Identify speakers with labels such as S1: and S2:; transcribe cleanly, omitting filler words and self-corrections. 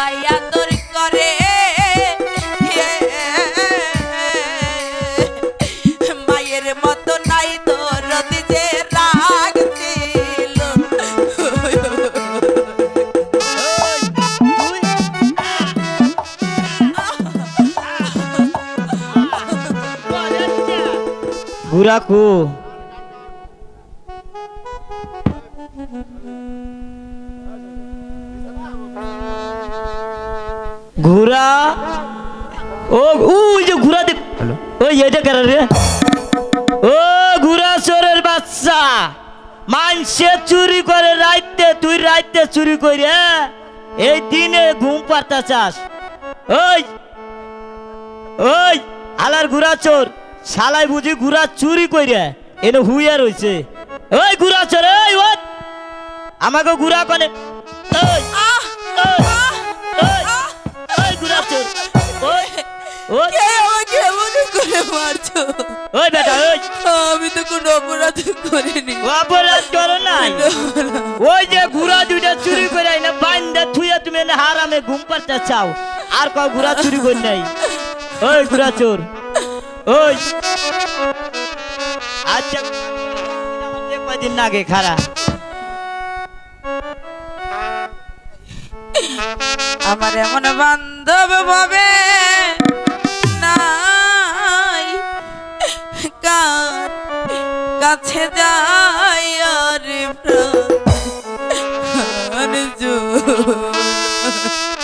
S1: সবাই আদর করে মায়ের মতো নাই দরদ যে রাখছিল
S2: ঘুরাকু ঘুরা ও ওই যে ঘুরা দেখ ওই এটা কার রে ও ঘুরা চোরের বাচ্চা মানসে চুরি করে রাইতে তুই রাইতে চুরি করে এই দিনে ঘুম পাড়তা চাস ওই ওই আলার ঘুরা চোর শালাই বুঝি ঘুরা চুরি করে এনে হুইয়া রইছে ওই ঘুরা চোর ওই ওই আমাকে ঘুরা কনে ওই ওই ঘুরা চোর ওই ওই
S1: কে আমাকে এমন করে মারছো
S2: ওই বেটা ওই
S1: আমি তো কোনো অপরাধ করিনি
S2: অপরাধ করো নাই ওই যে ঘুরা দুইটা চুরি করে না বান্দা থুইয়া তুমি এনে হারামে ঘুম পাড়তে চাও আর কও ঘুরা চুরি করি নাই ওই ঘুরা চোর ওই আচ্ছা কয়দিন নাগে খারা
S1: আমার এমন বান্ধব ভাবে নাই কার কাছে যাই আর প্রাণ